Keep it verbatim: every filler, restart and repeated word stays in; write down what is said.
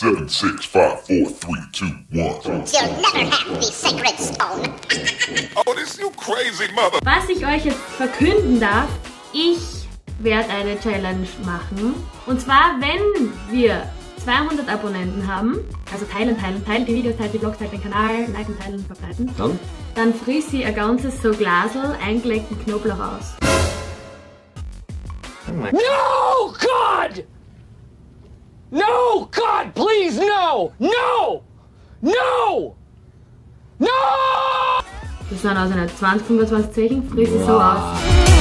Seven, six, five, four, three, two, one. You'll never have the sacred stone. Oh, this you crazy mother. Was ich euch jetzt verkünden darf, ich werde eine Challenge machen. Und zwar, wenn wir zweihundert Abonnenten haben, also teilen, teilen, teilen die Videos, teilen die Vlogs, teilen den Kanal, liken, teilen, verbreiten, Dann? dann friss ich ein ganzes so Glasel eingelegten Knoblauch aus. No, God! No, God, please, no! No! No! No! Das sind also nicht zwanzig, fünfundzwanzig Zeichen, friss ich so aus.